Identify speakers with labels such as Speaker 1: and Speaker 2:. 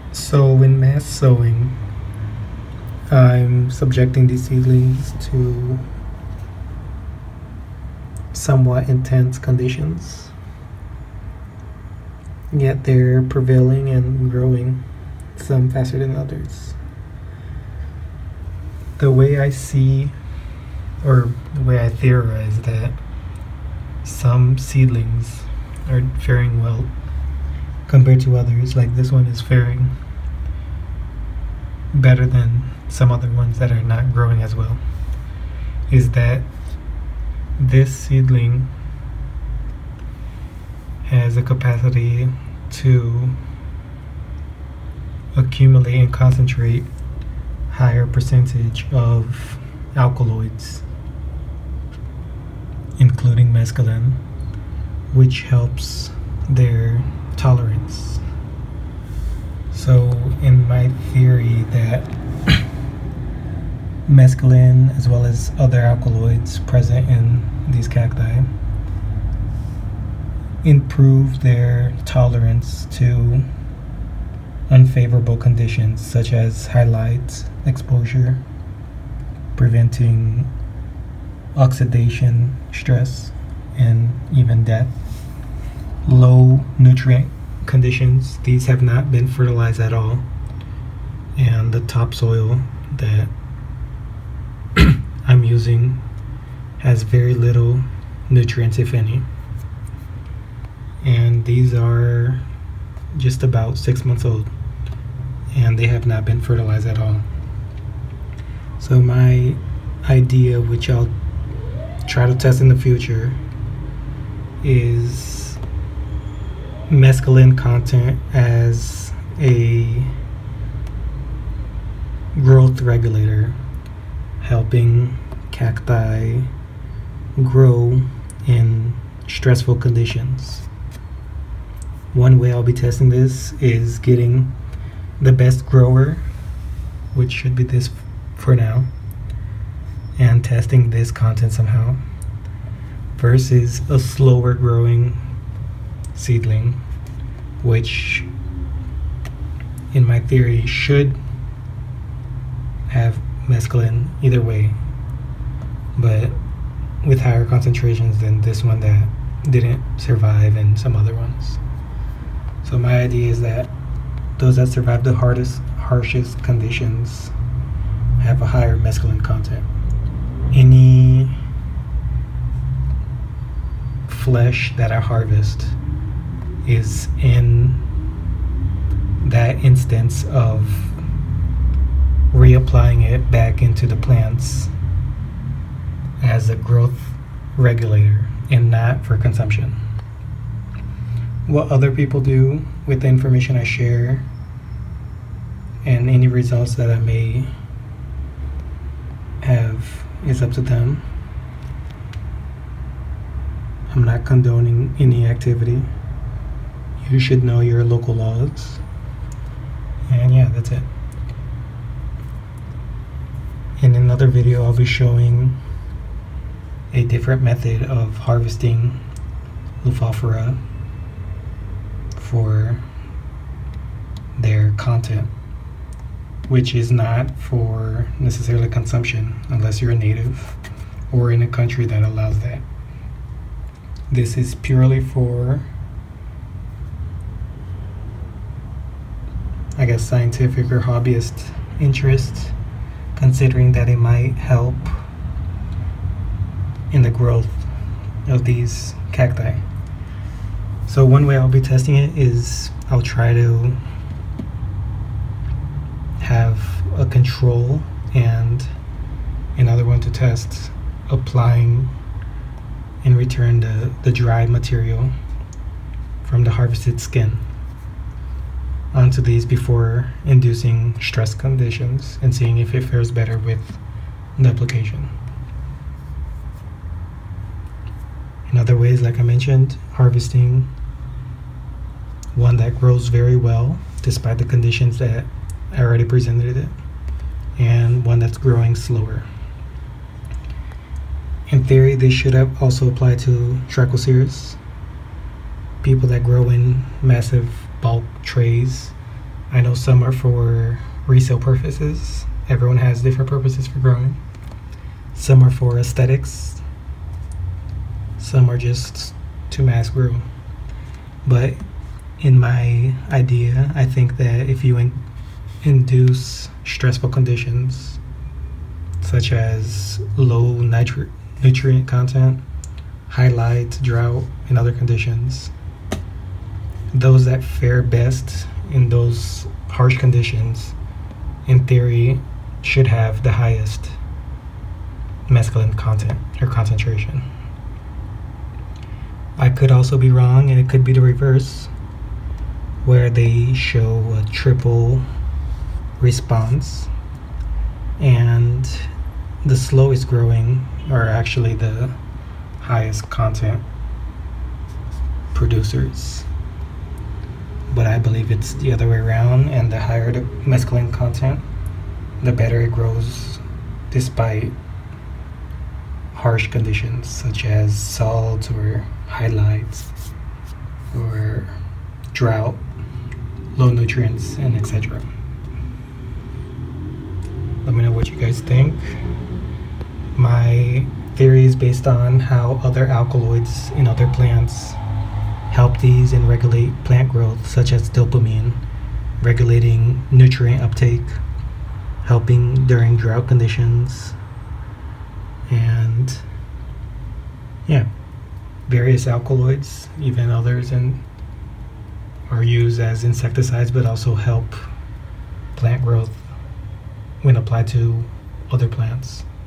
Speaker 1: So when mass sowing, I'm subjecting these seedlings to somewhat intense conditions, yet they're prevailing and growing, some faster than others. The way I see, or the way I theorize, that some seedlings are faring well compared to others, like this one is faring better than some other ones that are not growing as well, is that this seedling has a capacity to accumulate and concentrate higher percentage of alkaloids, including mescaline, which helps their tolerance. So in my theory that mescaline, as well as other alkaloids present in these cacti, improve their tolerance to unfavorable conditions such as high light exposure, preventing oxidation stress and even death. Low nutrient conditions, these have not been fertilized at all, and the topsoil that I'm using has very little nutrients, if any, and these are just about 6 months old and they have not been fertilized at all. So my idea, which I'll try to test in the future, is mescaline content as a growth regulator, helping cacti grow in stressful conditions. One way I'll be testing this is getting the best grower, which should be this for now, and testing this content somehow, versus a slower growing seedling, which in my theory should have mescaline either way, but with higher concentrations than this one that didn't survive and some other ones. So my idea is that those that survive the harshest conditions have a higher mescaline content. Any flesh that I harvest is in that instance of reapplying it back into the plants as a growth regulator and not for consumption. What other people do with the information I share and any results that I may have is up to them. I'm not condoning any activity. You should know your local laws. And yeah, that's it. In another video, I'll be showing a different method of harvesting Leucophora for their content, which is not for necessarily consumption unless you're a native or in a country that allows that. This is purely for, I guess, scientific or hobbyist interest, considering that it might help in the growth of these cacti. So one way I'll be testing it is I'll try to have a control and another one to test applying in return the dry material from the harvested skin onto these before inducing stress conditions and seeing if it fares better with the application. In other ways, like I mentioned, harvesting one that grows very well despite the conditions that I already presented it, and one that's growing slower. In theory, this should have also apply to trichoceres, people that grow in massive bulk trays I know some are for resale purposes. Everyone has different purposes for growing. Some are for aesthetics. Some are just to mass grow. But in my idea, I think that if you induce stressful conditions such as low nutrient content, high light, drought, and other conditions, those that fare best in those harsh conditions, in theory, should have the highest mescaline content or concentration. I could also be wrong, and it could be the reverse, where they show a triple response, and the slowest growing are actually the highest content producers. But I believe it's the other way around, and the higher the mescaline content, the better it grows despite harsh conditions such as salt or high lights or drought, low nutrients, and etc. Let me know what you guys think. My theory is based on how other alkaloids in other plants help these and regulate plant growth, such as dopamine, regulating nutrient uptake, helping during drought conditions, and yeah, various alkaloids, even others, and are used as insecticides, but also help plant growth when applied to other plants.